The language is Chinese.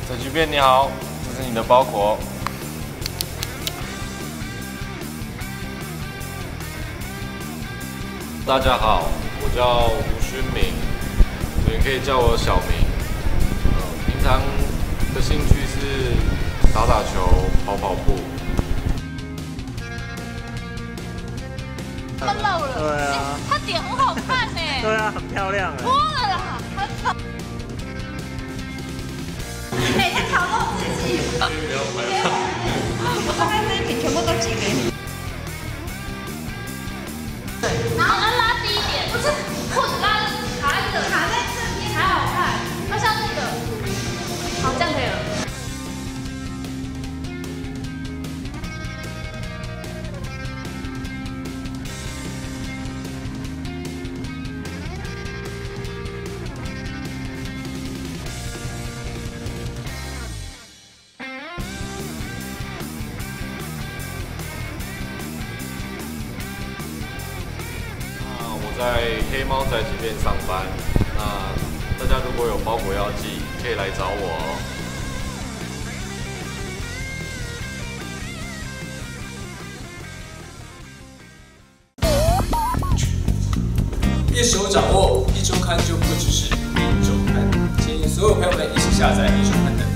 载具便你好，这是你的包裹。大家好，我叫吴勋明，你们可以叫我小明。平常的兴趣是打球、跑步。 他漏了，对啊，他点很好看呢。 对啊，很漂亮哎。 脱了啦，每天挑逗自己。我大概这一瓶全部都寄给你。对，然后拉低一点，不是，或者拉卡在这边才好看。那像这个，好，这样可以了。 我在黑猫宅急便上班，那大家如果有包裹要寄，可以来找我哦。 一手掌握一周刊，就不只是一周刊，请所有朋友们一起下载一周刊的